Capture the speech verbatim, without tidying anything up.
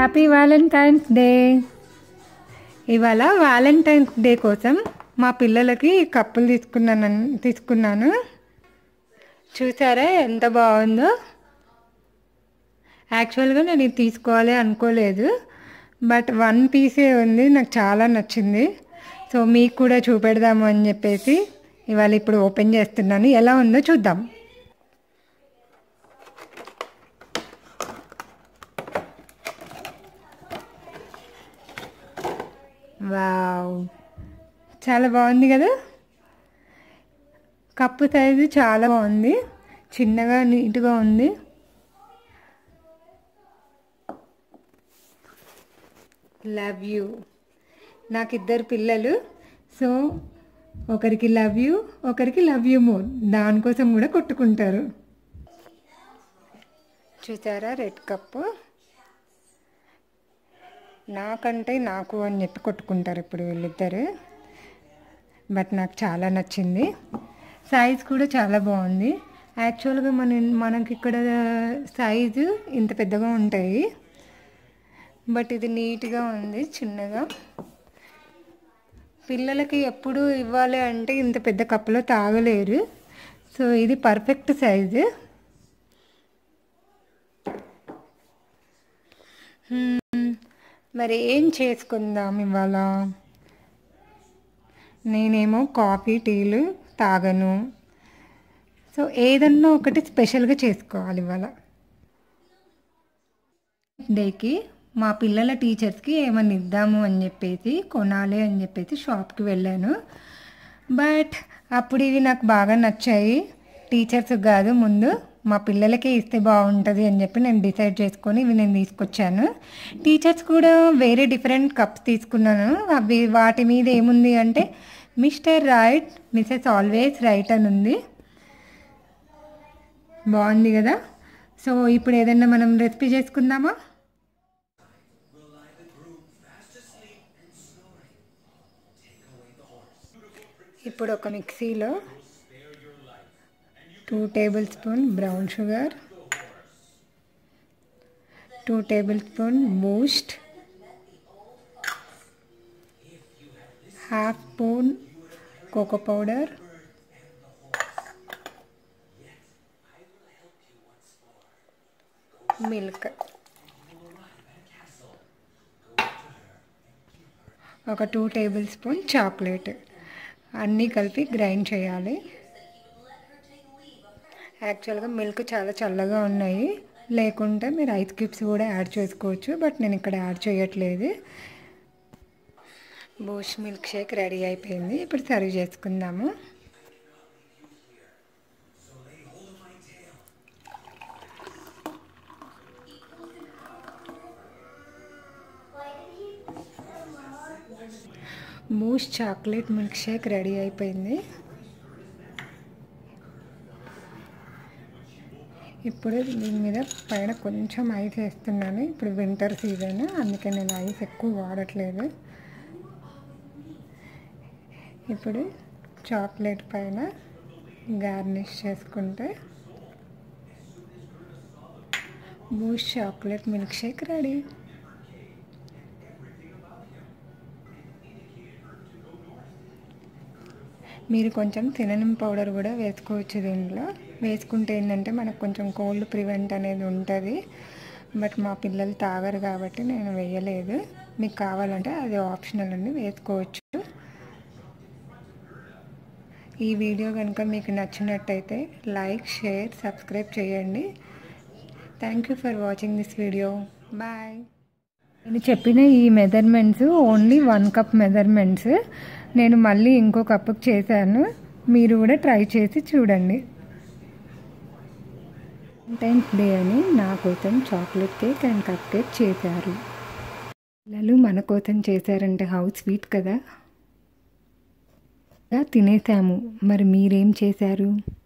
Happy valentine's day. ఇవాళ valentine's day కోసం మా పిల్లలకి కప్పులు తీసుకున్నాను తీసుకున్నాను చూసారా ఎంత బాగుందో. యాక్చువల్గా నేను ఇది తీసుకోవాలి అనుకోలేదు, బట్ వన్ పీసే ఉంది, నాకు చాలా నచ్చింది. సో మీకు కూడా చూపెడదాము అని చెప్పేసి ఇవాళ ఇప్పుడు ఓపెన్ చేస్తున్నాను. ఎలా ఉందో చూద్దాం. వావ్, చాలా బాగుంది కదా. కప్పు సైజు చాలా బాగుంది, చిన్నగా నీట్గా ఉంది. Love you. నాకు ఇద్దరు పిల్లలు, సో ఒకరికి లవ్ యూ, ఒకరికి లవ్ యూ మోర్, దానికోసం కూడా కొట్టుకుంటారు. చూసారా రెడ్ కప్పు, నాకంటే నాకు అని చెప్పి కొట్టుకుంటారు ఇప్పుడు వీళ్ళిద్దరు. బట్ నాకు చాలా నచ్చింది. సైజ్ కూడా చాలా బాగుంది. యాక్చువల్గా మన మనకి ఇక్కడ సైజు ఇంత పెద్దగా ఉంటాయి, బట్ ఇది నీట్గా ఉంది, చిన్నగా. పిల్లలకి ఎప్పుడు ఇవ్వాలి అంటే ఇంత పెద్ద కప్పులో తాగలేరు, సో ఇది పర్ఫెక్ట్ సైజు. మరి ఏం చేసుకుందాం ఇవాళ? నేనేమో కాఫీ టీలు తాగను, సో ఏదన్నా ఒకటి స్పెషల్గా చేసుకోవాలి ఇవాళ. డేకి మా పిల్లల టీచర్స్కి ఏమన్నా ఇద్దాము అని చెప్పేసి, కొనాలి అని చెప్పేసి షాప్కి వెళ్ళాను. బట్ అప్పుడు ఇవి నాకు బాగా నచ్చాయి. టీచర్స్ కాదు, ముందు మా పిల్లలకే ఇస్తే బాగుంటుంది అని చెప్పి నేను డిసైడ్ చేసుకొని ఇవి నేను తీసుకొచ్చాను. టీచర్స్ కూడా వేరే డిఫరెంట్ కప్స్ తీసుకున్నాను. అవి వాటి మీద ఏముంది అంటే mister right, mrs always right అని ఉంది. బాగుంది కదా. సో ఇప్పుడు ఏదైనా మనం రెసిపీ చేసుకుందామా? ఇప్పుడు ఒక మిక్సీలో two tablespoon brown sugar, two tablespoon Boost, half spoon cocoa powder, milk, ఒక టూ టేబుల్ స్పూన్ చాక్లెట్ అన్నీ కలిపి గ్రైండ్ చేయాలి. యాక్చువల్గా మిల్క్ చాలా చల్లగా ఉన్నాయి, లేకుంటే మీరు ఐస్ క్యూబ్స్ కూడా యాడ్ చేసుకోవచ్చు, బట్ నేను ఇక్కడ యాడ్ చేయట్లేదు. బూస్ట్ మిల్క్ షేక్ రెడీ అయిపోయింది. ఇప్పుడు సర్వ్ చేసుకుందాము. Boost chocolate milkshake ready అయిపోయింది. ఇప్పుడు దీని మీద పైన కొంచెం ఐస్ వేస్తున్నాను. ఇప్పుడు వింటర్ సీజన్, అందుకే నేను ఐస్ ఎక్కువ వాడట్లేదు. ఇప్పుడు చాక్లెట్ పైన గార్నిష్ చేసుకుంటే Boost chocolate milkshake ready. మీరు కొంచెం సినమన్ పౌడర్ కూడా వేసుకోవచ్చు దీంట్లో. వేసుకుంటే ఏంటంటే మనకు కొంచెం కోల్డ్ ప్రివెంట్ అనేది ఉంటుంది, బట్ మా పిల్లలు తాగరు కాబట్టి నేను వేయలేదు. మీకు కావాలంటే అది ఆప్షనల్ అండి, వేసుకోవచ్చు. ఈ వీడియో కనుక మీకు నచ్చినట్టయితే లైక్, షేర్, సబ్స్క్రైబ్ చేయండి. Thank you for watching this video. Bye. నేను చెప్పిన ఈ measurements only one cup measurements. నేను మళ్ళీ ఇంకో కప్పుకి చేశాను, మీరు కూడా ట్రై చేసి చూడండి. వ్యాలంటైన్స్ డే అని నా కోసం chocolate cake and cupcake చేశారు. పిల్లలు మన కోసం చేశారంటే హౌ స్వీట్ కదా. తినేసాము. మరి మీరేం చేశారు?